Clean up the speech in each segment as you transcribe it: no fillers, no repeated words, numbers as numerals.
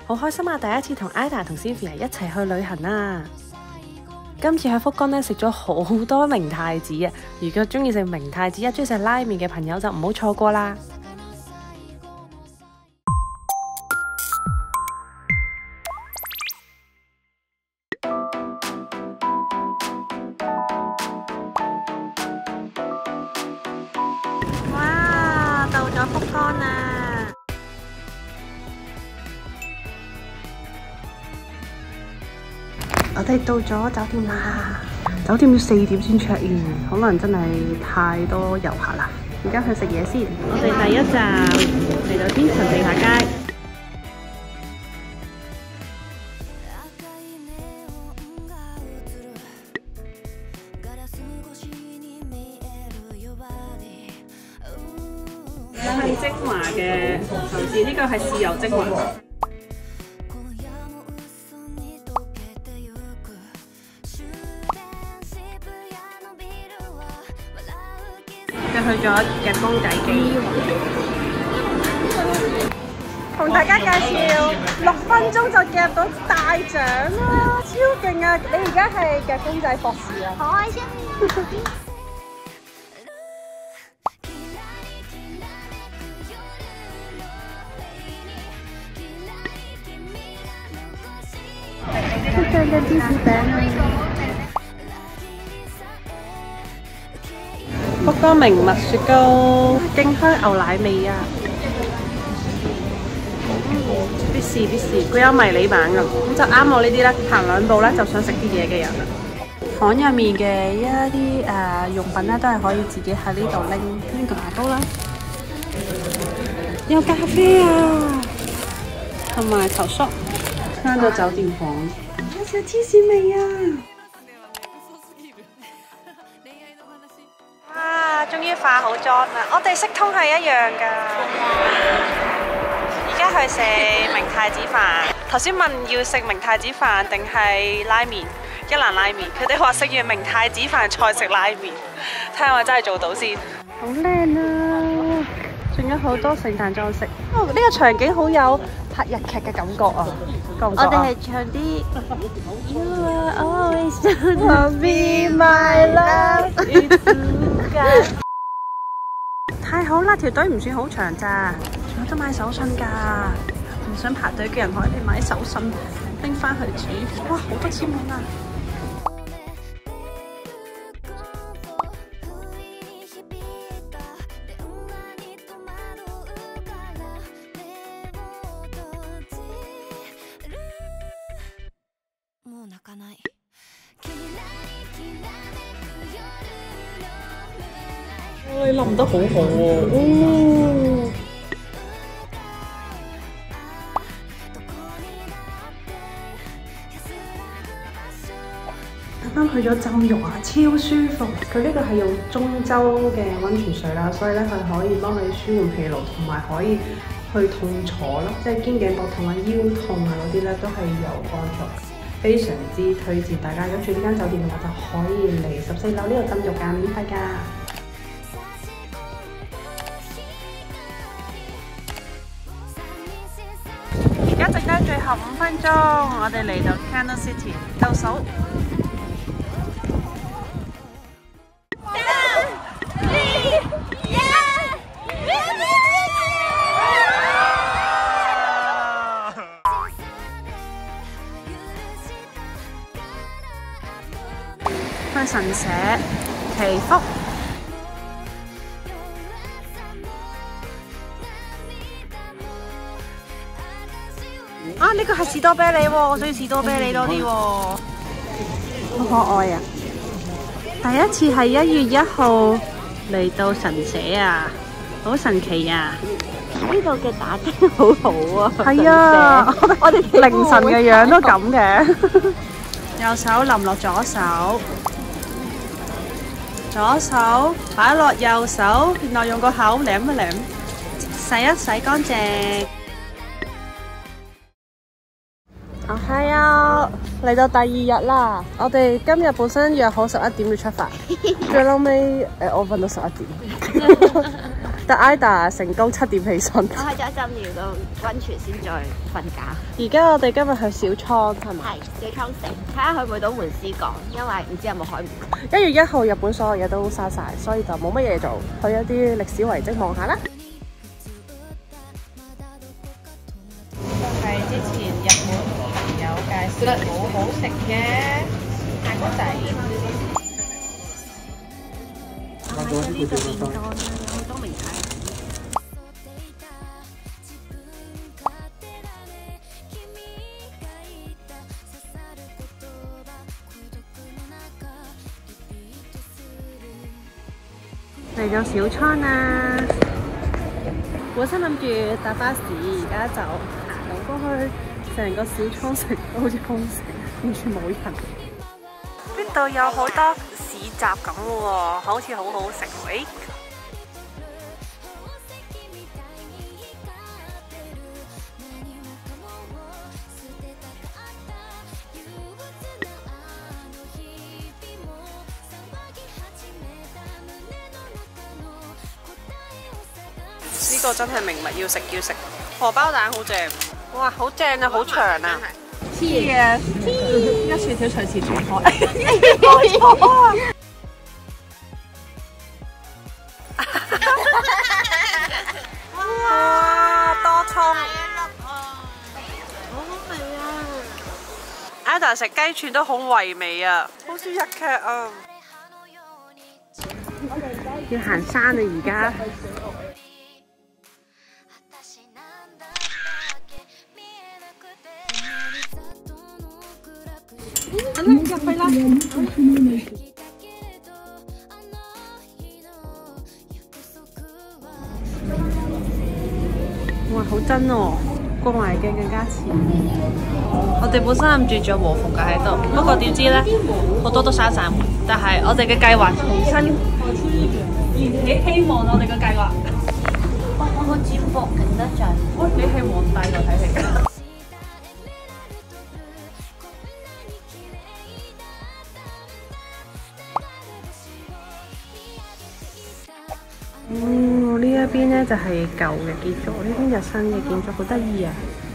好開心啊！第一次同 Ida 同 Sylvia 一齊去旅行啊！今次喺福岡咧食咗好多明太子啊！如果中意食明太子、中意食拉麵嘅朋友就唔好錯過啦！哇！到咗福岡啦！我哋到咗酒店啦，酒店要4點先 check in， 可能真係太多遊客啦。而家去食嘢先，我哋第一站嚟到天神地下街。係精華嘅壽司，呢個係豉油精華。去咗夾公仔機，同大家介紹6分鐘就夾到大獎啦，超勁啊！你而家係夾公仔博士啊！好開心！好正嘅芝士餅啊！福岡名物雪糕，勁香牛奶味啊！必試必試，佢有迷你版㗎，咁就啱我呢啲咧，行2步咧就想食啲嘢嘅人啦。房入面嘅一啲用品咧，都係可以自己喺呢度拎個牙膏啦，有咖啡啊，同埋頭梳，返到酒店房，有小芝士味啊！終於化好妝啦！我哋色通係一樣㗎。而家去食明太子飯。頭先問要食明太子飯定係拉麵，一蘭拉麵。佢哋話食完明太子飯再食拉麵，睇下我真係做到先。好靚啊！仲有好多聖誕裝飾。呢個場景好有拍日劇嘅感覺啊！覺唔覺啊？我哋係唱啲 You are always gonna be my love。太好啦！條隊唔算好長咋，仲有得買手信㗎。唔想排隊嘅人可以買手信拎翻去煮。哇！好多簽名啊！你淋得好好喎！啱啱去咗浸浴啊，超舒服。佢呢個係用中州嘅溫泉水啦，所以咧佢可以幫你舒緩疲勞，同埋可以去痛楚咯，即係肩頸膊痛啊、腰痛啊嗰啲咧都係有幫助。非常之推薦大家，如果住呢間酒店嘅話，就可以嚟14樓呢度浸浴㗎，免費㗎。而家剩低最後5分鐘，我哋嚟到 Kano City 倒數。去神社祈福。啊！呢個係士多啤梨喎，我中意士多啤梨多啲喎，好可愛啊！第一次係1月1號嚟到神社啊，好神奇啊！呢度嘅打燈好好啊，係啊，我哋凌晨嘅樣都咁嘅。右手淋落左手，左手擺落右手，然後用個口舐一舐，洗一洗乾淨。係啊，嚟到第2日啦。我哋今日本身約好11點要出發，最嬲尾我瞓到11點。 但 Ida 成功7點起身。 我去咗浸完個溫泉先再瞓覺。 而家我哋今日去小倉係咪？ 係小倉城，睇下去唔去到門司港，因為唔知有冇海門。 1月1號日本所有嘢都閂晒，所以就冇乜嘢做，去一啲歷史遺跡望下啦。係之前日本朋友介紹得好好食嘅泰國仔。喺呢度便當啦，有好多名牌。嚟咗小倉啦！本身諗住搭巴士，而家就行過去，成個小倉城都好似空城，完全冇人。呢度有好多市集咁喎，好似好好食喎。呢個真係名物，要食要食。荷包蛋好正，哇，好正啊，好長啊！黐啊！一薯條隨時轉開，冇錯啊！哇，多葱！好好味啊 ！Ada 食雞串都好唯美啊，好似日劇啊！要行山啊，而家。入去啦！哇，好真哦，過埋鏡更加似。我哋本身諗住着和服㗎喺度，不過點知咧好多都閂晒門。但係我哋嘅計劃重新燃起希望，我哋嘅計劃。我個展博勁得滯。喂，你係皇帝喎，睇戲。呢一邊咧就係舊嘅建築，呢邊就新嘅建築，好得意啊！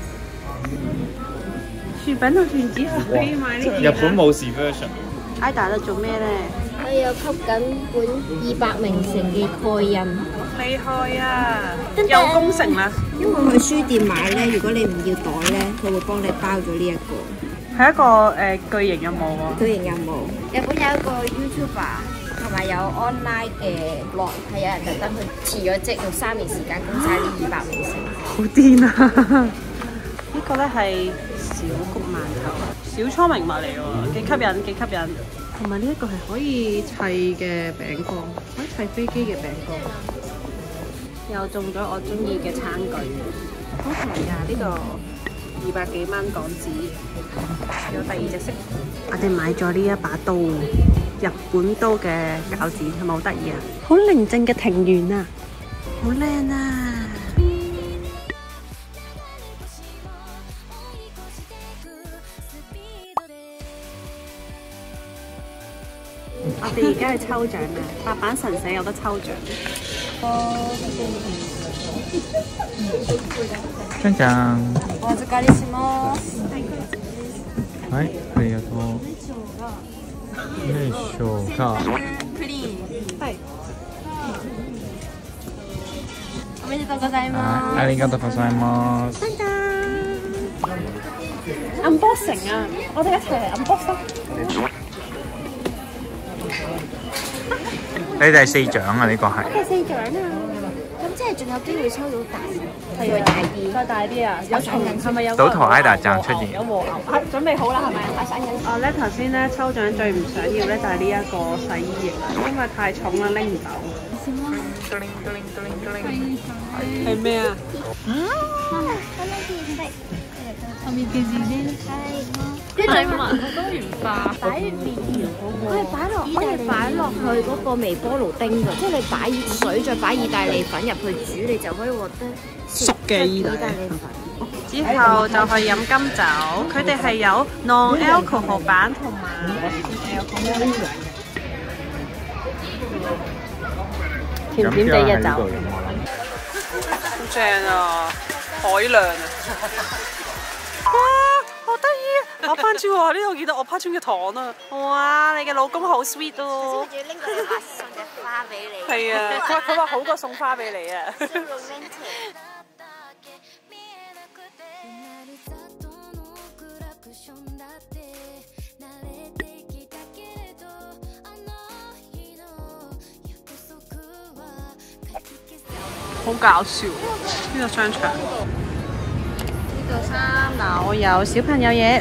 薯餅同團子可以買呢啲。 日本武士 version。 Ida 喺度做咩咧？ 我有吸緊本200名城嘅蓋印。 厲害啊！又攻城啦！ 因為我去書店買咧，如果你唔要袋咧，佢會幫你包咗呢一個。 係一個巨型任務喎。 巨型任務。日本有一個 YouTuber。同埋有 online 嘅 blog， 係有人特登去辭咗職，用3年時間攻晒呢200名城。 好癲啊！呢個咧係小谷饅頭，小倉名物嚟喎，幾吸引，幾吸引。同埋呢一個係可以砌嘅餅乾，可以砌飛機嘅餅乾。又中咗我中意嘅餐具，好平㗎呢個，200幾蚊港紙。有第2隻色，我哋買咗呢一把刀。日本刀嘅鉸剪係咪好得意啊？好寧靜嘅庭園啊，好靚啊！我哋而家係抽獎啊！白板神社有得抽獎。 じゃんじゃん。 お預かりします。 はい、ありがとう。よいしょか。 プリン。 はい。 おめでとうございます。 ありがとうございます。 unboxing 啊！我哋一齊嚟 unboxing。 你哋係4獎啊？呢個係。 係4獎啊！咁即係仲有機會抽到大，再大啲，再大啲啊！有情人係咪有？ 賭徒 Ida 醬出現。 有和牛，準備好啦係咪？買晒嘢。哦咧，頭先咧抽獎最唔想要咧就係呢一個洗衣液啦，因為太重啦拎唔走。係咩啊？後面嘅字先。啲禮物好多元化，擺面條好喎。可以擺落去嗰個微波爐叮㗎，即係你擺水再擺意大利粉入去煮，你就可以獲得熟嘅意大利粉。之後就去飲金酒，佢哋係有 non-alcohol 版同埋 alcohol 甜甜地嘅酒。 正啊，海量啊！哇，好得意！我潘川喎，呢度見到我潘川嘅糖啊！哇，你嘅老公好 sweet 哦！ 仲要拎過嚟話送隻花俾你。 係啊，佢話好過送花俾你啊！好搞笑呢個商場。呢個衫嗱，我有小朋友嘢。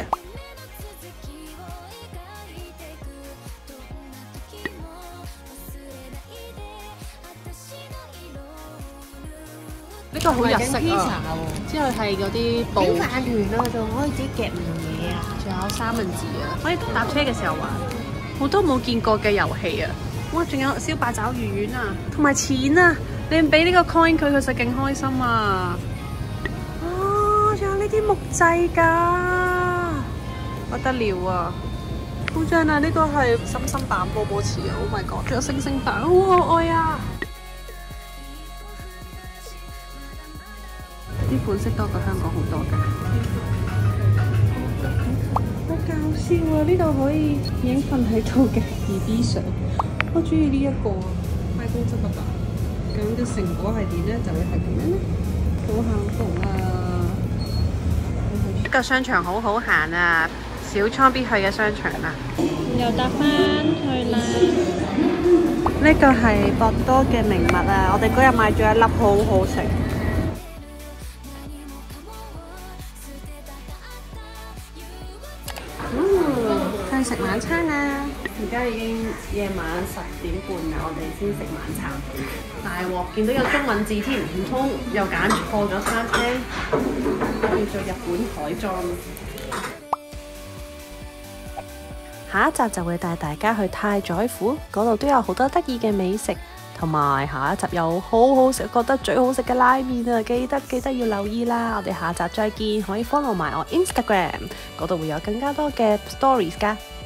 呢個好日式啊！之後係嗰啲布。 點飯團啊，仲可以自己夾唔同嘢啊！ 仲有三文治啊！可以搭車嘅時候玩，好多冇見過嘅遊戲啊！哇，仲有燒八爪魚丸啊，同埋錢啊！你俾呢個 coin 佢，佢實勁開心啊！哦，仲有呢啲木製㗎，不得了啊！好正啊！呢個係深深版波波池啊 ！Oh my god！仲有星星版，好可愛啊！啲款式多過香港好多㗎。好搞笑啊！呢度可以影瞓喺度嘅 BB 相，我中意呢一個啊，太高質啦吧！咁嘅成果係點咧？就會係咁樣咧，好幸福啊！呢個商場好好行啊，小倉必去嘅商場啊！又搭翻去啦。呢個係博多嘅名物啊！我哋嗰日買咗一粒，好好食。去食晚餐啦！而家已經夜晚10點半啦，我哋先食晚餐。大鑊，見到有中文字添，唔通又揀錯咗餐廳？叫做日本海裝。下一集就會帶大家去太宰府，嗰度都有好多得意嘅美食，同埋下一集有好好食，覺得最好食嘅拉麵啊！記得要留意啦！我哋下集再見，可以 follow 埋我 Instagram，嗰度會有更加多嘅 stories 㗎。